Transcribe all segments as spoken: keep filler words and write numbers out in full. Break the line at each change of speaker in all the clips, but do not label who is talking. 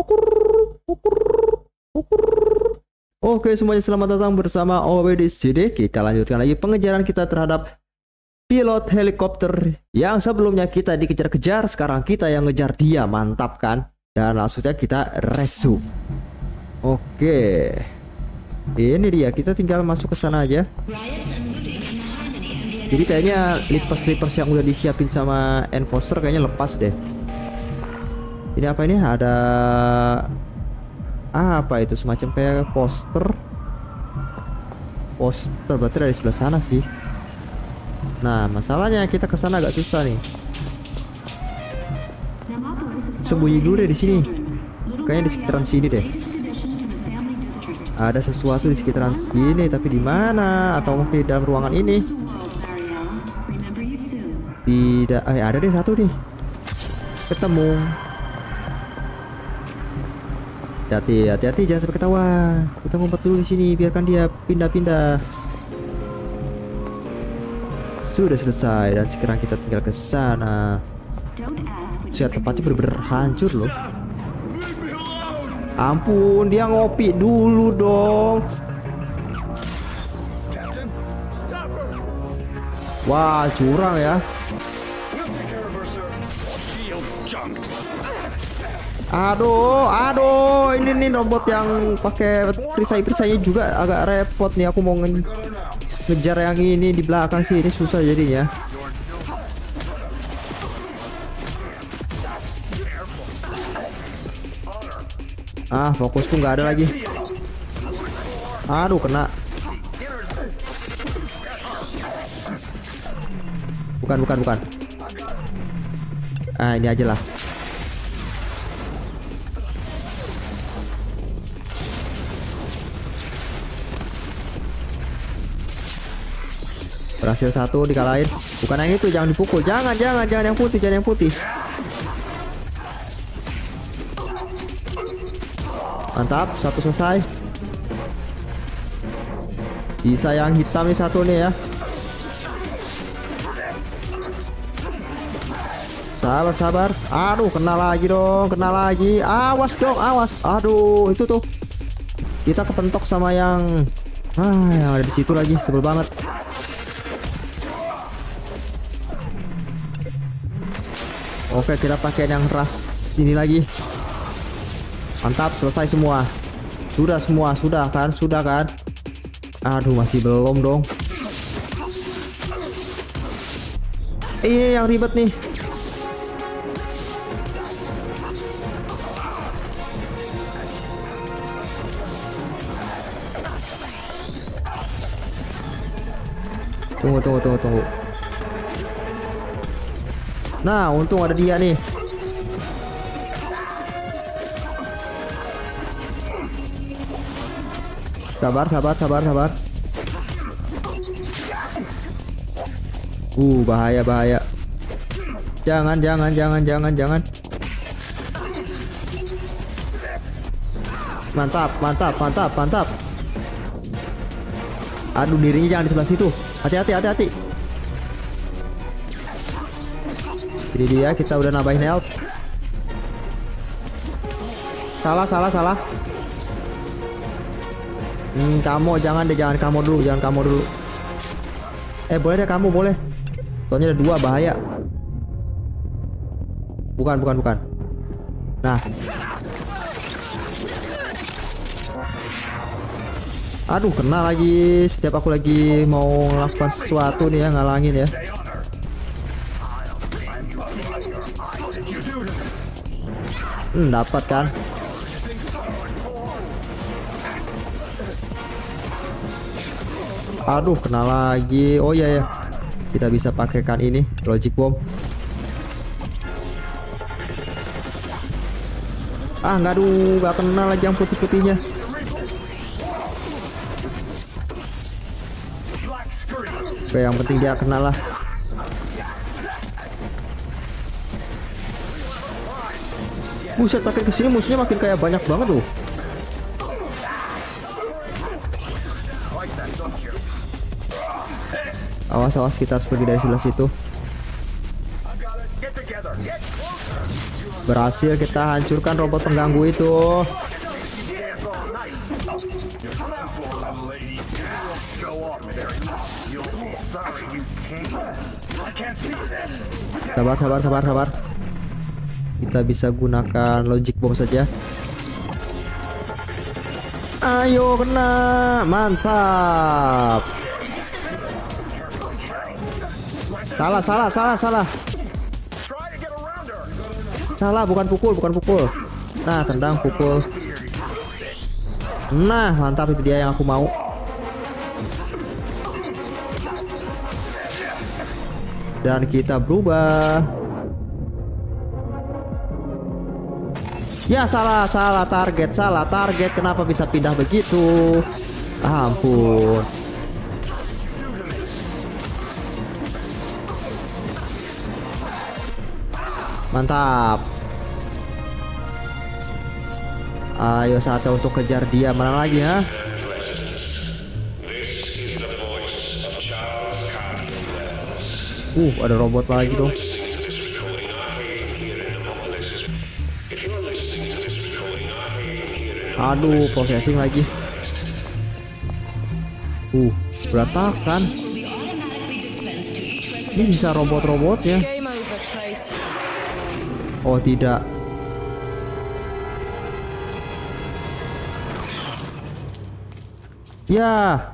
ukur, ukur, ukur. Oke semuanya, selamat datang bersama O W di sini. Kita lanjutkan lagi pengejaran kita terhadap pilot helikopter yang sebelumnya kita dikejar-kejar. Sekarang kita yang ngejar dia, mantap kan? Dan langsungnya kita resu. Oke, ini dia, kita tinggal masuk ke sana aja. Jadi kayaknya lipas-lipas yang udah disiapin sama enforcer kayaknya lepas deh. Ini apa ini? Ada ah, apa itu, semacam kayak poster. Poster berarti dari sebelah sana sih. Nah, masalahnya kita ke sana agak susah nih. Sembunyi dulu deh di sini. Kayaknya di sekitaran sini deh. Ada sesuatu di sekitaran sini, tapi di mana? Atau mungkin di dalam ruangan ini? Tidak, eh ada deh satu nih. Ketemu. Hati-hati, hati-hati, jangan sampai ketahuan. Kita ngumpet dulu di sini, biarkan dia pindah-pindah. Sudah selesai dan sekarang kita tinggal ke sana. Lihat tempatnya bener-bener hancur loh. Ampun, dia ngopi dulu dong. Wah, curang ya. Aduh, aduh, ini nih robot yang pakai perisai-perisainya juga agak repot nih. Aku mau nge ngejar yang ini di belakang sih, ini susah jadinya. Ah, fokusku nggak ada lagi. Aduh, kena. Bukan, bukan, bukan. Ah, ini aja lah. Berhasil satu, dikalahin. Bukan yang itu, jangan dipukul. Jangan, jangan, jangan yang putih, jangan yang putih. Mantap, satu selesai. Bisa yang hitam nih satu nih ya. Sabar, sabar. Aduh, kena lagi dong, kena lagi. Awas dong, awas. Aduh, itu tuh. Kita kepentok sama yang ah, yang ada di situ lagi, sebel banget. Oke, kita pakai yang ras ini lagi. Mantap, selesai semua. Sudah semua, sudah kan? Sudah kan? Aduh, masih belum dong. Ini yang ribet nih. Tunggu, tunggu, tunggu, tunggu. Nah, untung ada dia nih. Sabar, sabar, sabar, sabar. Uh, bahaya, bahaya. Jangan, jangan, jangan, jangan, jangan. Mantap, mantap, mantap, mantap. Aduh, dirinya jangan di sebelah situ. Hati-hati, hati-hati. Jadi dia, kita udah nambahin health. Salah, salah, salah. Hmm, kamu jangan deh, jangan kamu dulu, jangan kamu dulu. Eh, boleh deh kamu, boleh. Soalnya ada dua, bahaya. Bukan, bukan, bukan. Nah. Aduh, kena lagi. Setiap aku lagi mau melakukan sesuatu nih ya, ngalangin ya. Hmm, dapat kan? Aduh, kena lagi. Oh iya ya, kita bisa pakaikan ini logic bomb. Ah, nggak, aduh, nggak kena lagi yang putih-putihnya. Oke, yang penting dia kena lah. Buset, pakai kesini musuhnya makin kayak banyak banget tuh. Awas, awas, kita harus pergi dari sebelah situ. Berhasil kita hancurkan robot pengganggu itu. Sabar, sabar, sabar, sabar. Kita bisa gunakan logic bomb saja. Ayo kena, mantap. Salah, salah, salah, salah. Salah, bukan pukul, bukan pukul. Nah, tendang, pukul. Nah, mantap, itu dia yang aku mau. Dan kita berubah. Ya, salah, salah target, salah target. Kenapa bisa pindah begitu? Ah, ampun. Mantap. Ayo saatnya untuk kejar dia. Mana lagi ya? Uh, ada robot lagi dong. Aduh, processing lagi. Uh, berantakan. Ini bisa robot-robotnya. Oh, tidak. Ya.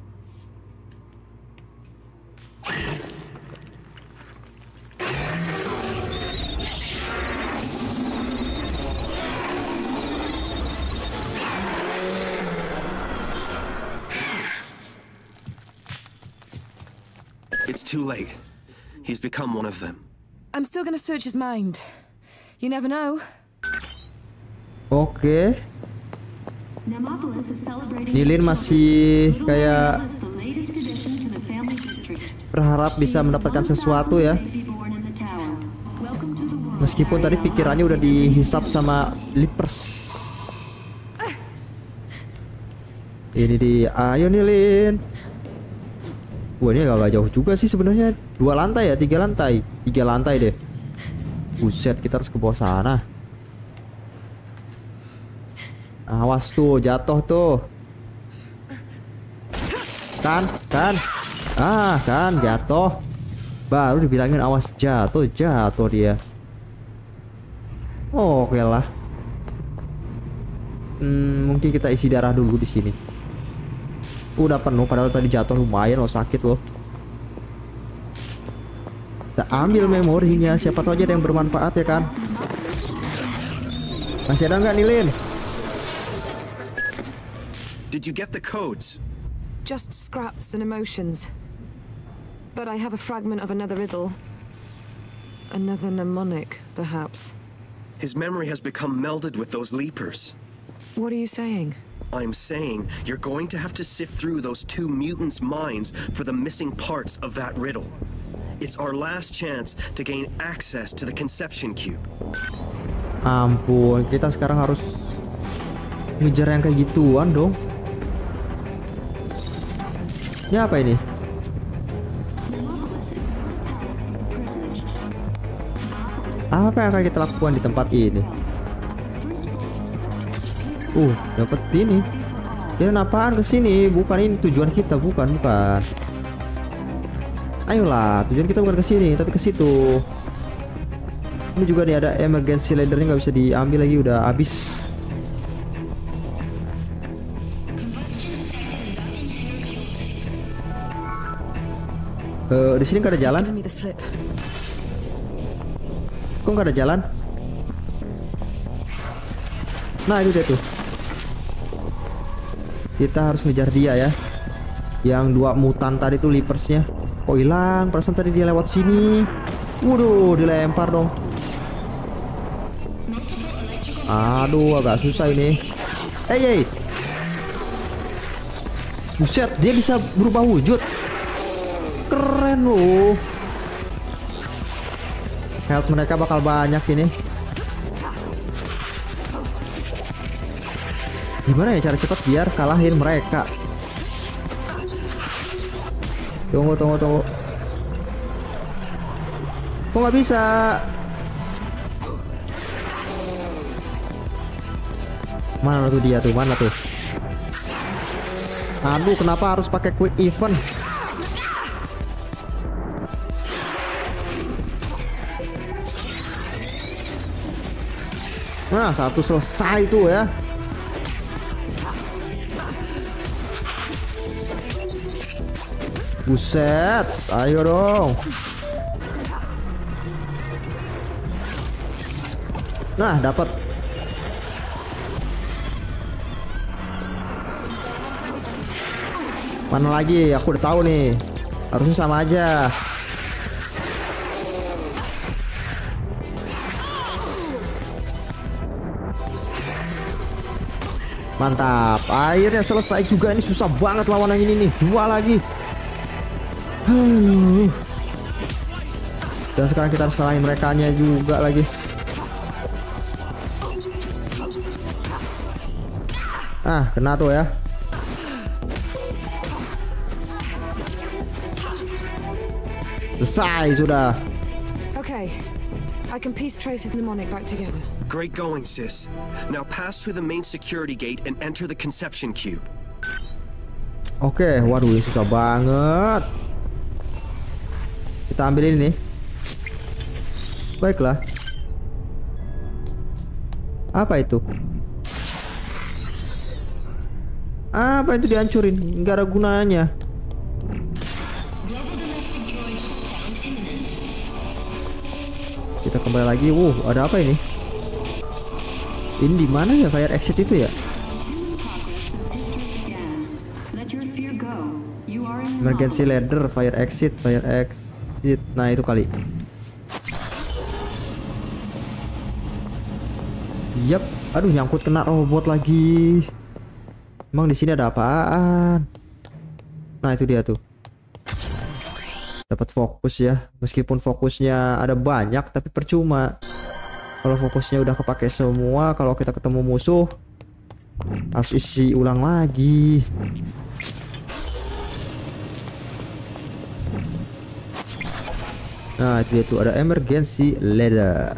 It's too late. He's become one of them.
I'm still gonna search his mind. You never know.
Oke. Nilin masih kayak berharap bisa mendapatkan sesuatu ya. Meskipun tadi pikirannya udah dihisap sama Leapers. Ini dia. Ayo Nilin. Wah, ini agak jauh juga sih sebenarnya. Dua lantai ya, tiga lantai, tiga lantai deh. Buset, kita harus ke bawah sana. Awas tuh, jatuh tuh. Kan, kan. Ah, kan jatuh. Baru dibilangin awas jatuh, jatuh dia. Oh, oke lah. Hmm, mungkin kita isi darah dulu di sini. Udah penuh, padahal tadi jatuh lumayan loh, sakit loh. Kita ambil memorinya, siapa tahu aja ada yang bermanfaat ya kan. Masih ada nggak Nilin?
Did you get the codes?
Just scraps and emotions. But I have a fragment of another riddle. Another mnemonic, perhaps.
His memory has become melded with those leapers.
What are you saying?
I'm saying you're going to have to sift through those two mutants' minds for the missing parts of that riddle. It's our last chance to gain access to the conception cube.
Ampun, kita sekarang harus ngejar yang kayak gituan dong. Ini apa ini? Apa yang akan kita lakukan di tempat ini? Uh, dapat ini. Kira apaan ke sini? Bukan ini tujuan kita, bukan, bukan. Ayolah, tujuan kita bukan ke sini, tapi ke situ. Ini juga nih ada emergency laddernya, nggak bisa diambil lagi, udah habis. Uh, di sini nggak ada jalan. Kok nggak ada jalan? Nah, itu dia tuh. Kita harus ngejar dia ya. Yang dua mutan tadi tuh Leapersnya. Kok hilang? Perasaan tadi dia lewat sini. Waduh, dilempar dong. Aduh, agak susah ini. Hey, hey. Buset, dia bisa berubah wujud. Keren loh. Health mereka bakal banyak ini. Gimana ya cara cepat biar kalahin mereka? Tunggu, tunggu, tunggu. Kok nggak bisa? Mana tuh dia tuh? Mana tuh? Aduh, kenapa harus pakai quick event? Nah, satu selesai tuh ya. Buset, ayo dong. Nah, dapat. Mana lagi? Aku udah tahu nih. Harusnya sama aja. Mantap. Akhirnya selesai juga. Ini susah banget lawan yang ini nih. Dua lagi. Huh. Dan sekarang kita harus kalahin merekanya juga lagi. Ah, kena tuh ya. Selesai sudah.
Okay, I can piece Trace's mnemonic back together.
Great going, sis. Now pass through the main security gate and enter the conception cube.
Oke, okay, waduh ini susah banget. Kita ambil ini nih. Baiklah. Apa itu? Apa itu dihancurin? Nggak ada gunanya. Kita kembali lagi. Wuh, ada apa ini? Ini di mana ya fire exit itu ya? Emergency ladder, fire exit, fire exit. Nah, itu kali. Yap. Aduh, nyangkut kena robot lagi. Emang di sini ada apaan? Nah, itu dia tuh. Dapat fokus ya. Meskipun fokusnya ada banyak, tapi percuma. Kalau fokusnya udah kepake semua, kalau kita ketemu musuh harus isi ulang lagi. Nah, itu dia tuh, ada emergency ladder.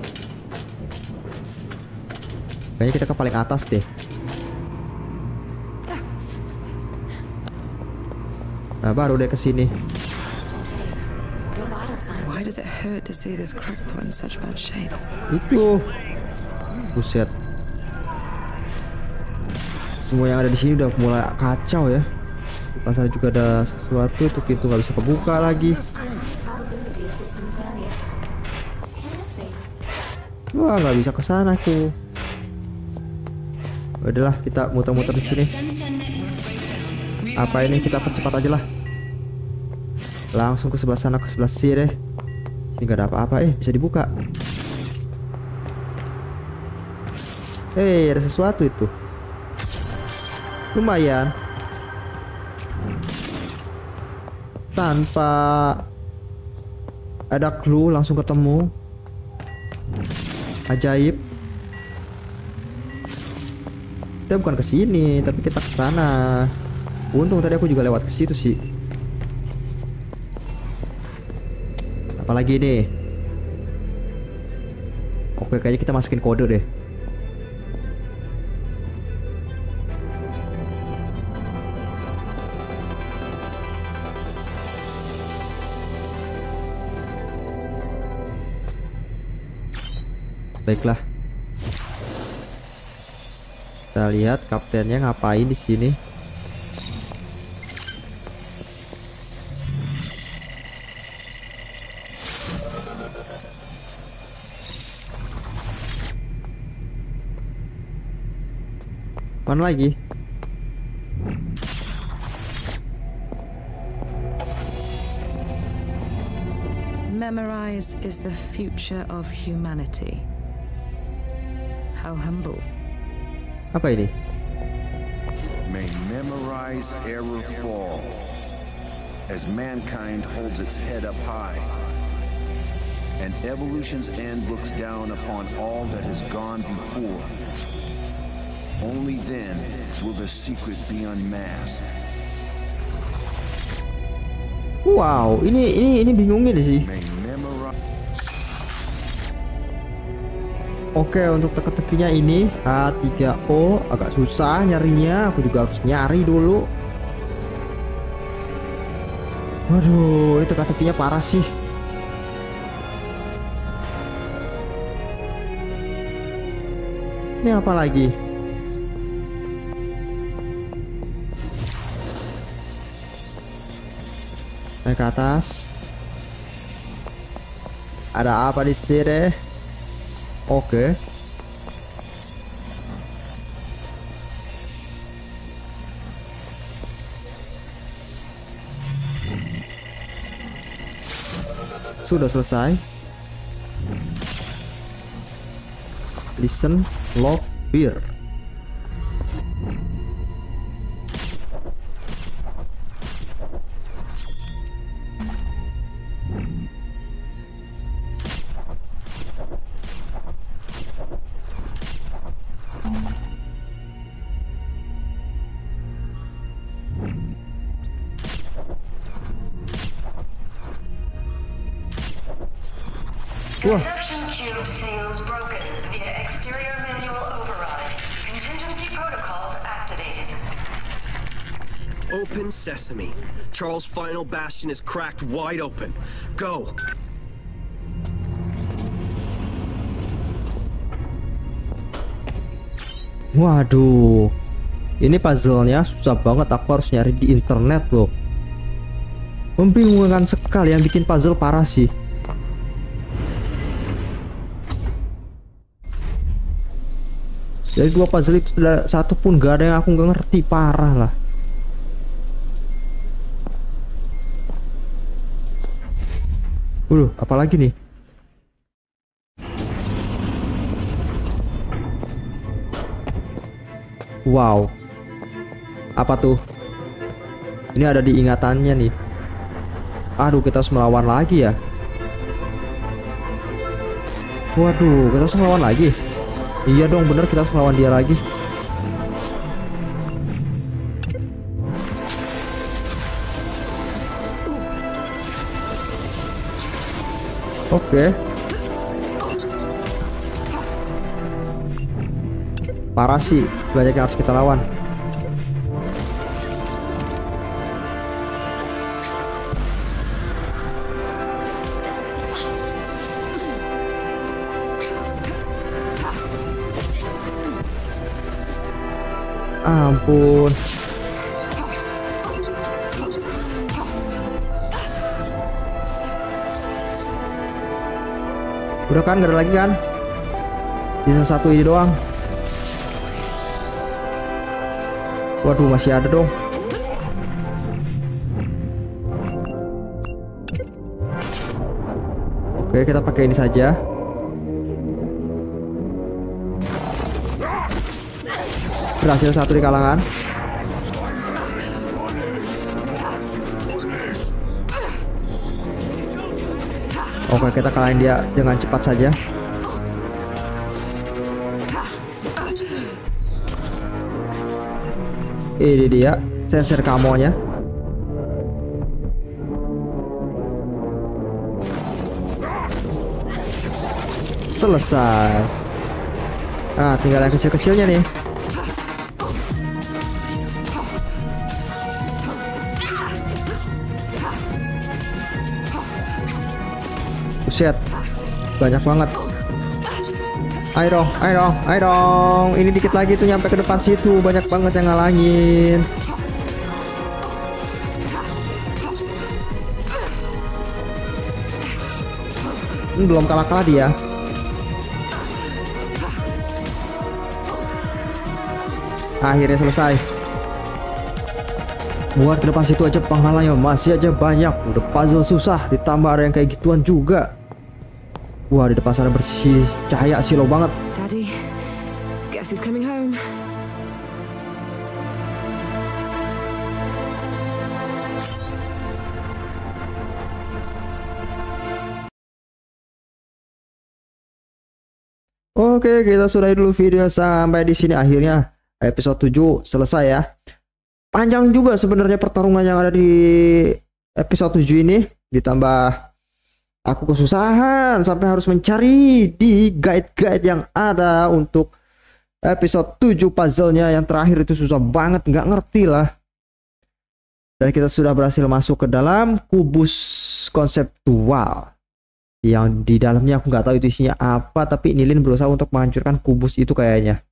Kayaknya kita ke paling atas deh. Nah, baru deh ke sini.
Why does it hurt to see this crackpot in such bad shape?
Itu. Buset. Semua yang ada di sini udah mulai kacau ya. Di pasar juga ada sesuatu, itu pintu nggak bisa kebuka lagi. Wah, nggak bisa ke sana tuh. Udahlah, kita muter-muter di sini. Apa ini, kita percepat aja lah. Langsung ke sebelah sana, ke sebelah sini deh. Sini nggak ada apa-apa. Eh, bisa dibuka. Eh, ada sesuatu itu. Lumayan. Tanpa ada clue langsung ketemu. Ajaib. Kita bukan ke sini, tapi kita ke sana. Untung tadi aku juga lewat ke situ sih. Apalagi nih? Oke, kayaknya kita masukin kode deh. Baiklah. Kita lihat kaptennya ngapain di sini. Mana lagi?
Memorize is the future of humanity. How humble.
Apa ini?
May memorize error fall as mankind holds its head up high and evolution's end looks down upon all that has gone before. Only then will the secret be unmasked.
Wow, ini ini ini bingungin deh sih.
May memorize
Oke, untuk teka-tekinya ini H tiga O agak susah nyarinya. Aku juga harus nyari dulu. Waduh, ini teka-tekinya parah sih. Ini apa lagi? Naik ke atas. Ada apa di sini? Oke. Sudah selesai. Listen, love, fear.
Conception tube seals broken via exterior manual override. Contingency protocols activated.
Open sesame. Charles' final bastion is cracked wide open. Go.
Waduh, ini puzzle-nya susah banget. Aku harus nyari di internet loh. Membingungkan sekali, yang bikin puzzle parah sih. Jadi dua puzzle itu sudah satu pun gak ada yang aku nggak ngerti, parah lah. Waduh, apalagi nih? Wow, apa tuh? Ini ada di ingatannya nih. Aduh, kita harus melawan lagi ya. Waduh, kita harus melawan lagi. Iya dong, bener, kita harus melawan dia lagi. Oke. Parah sih, banyak yang harus kita lawan. Ampun. Udah kan, gak ada lagi kan? Bisa satu ini doang. Waduh, masih ada dong. Oke, kita pakai ini saja. Berhasil satu di kalangan. Oke, kita kalahin dia dengan cepat saja. Ini dia sensor kamonya. Selesai. Nah, tinggal yang kecil-kecilnya nih. Buset, banyak banget. Ayo dong, ayo dong, ayo dong. Ini dikit lagi tuh nyampe ke depan situ. Banyak banget yang ngalangin. Hmm, belum kalah-kalah dia. Akhirnya selesai. Buat ke depan situ aja penghalangnya masih aja banyak. Udah puzzle susah, ditambah ada yang kayak gituan juga. Wah, di depan sana bersih cahaya silau banget.
Daddy, guess who's coming home?
Oke, kita sudahi dulu video sampai di sini. Akhirnya episode tujuh selesai ya. Panjang juga sebenarnya pertarungan yang ada di episode tujuh ini, ditambah Aku kesusahan sampai harus mencari di guide-guide yang ada untuk episode tujuh puzzle-nya yang terakhir itu susah banget, nggak ngerti lah. Dan kita sudah berhasil masuk ke dalam kubus konseptual. Yang di dalamnya aku nggak tahu itu isinya apa, tapi Nilin berusaha untuk menghancurkan kubus itu kayaknya.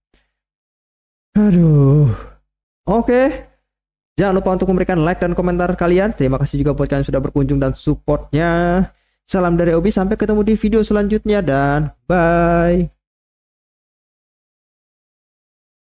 Aduh. Oke. Jangan lupa untuk memberikan like dan komentar kalian. Terima kasih juga buat kalian yang sudah berkunjung dan supportnya. Salam dari Obi, sampai ketemu di video selanjutnya dan bye.